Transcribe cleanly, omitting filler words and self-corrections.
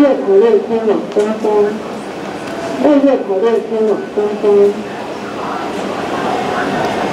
月口令天往东方，2月口令天往东方。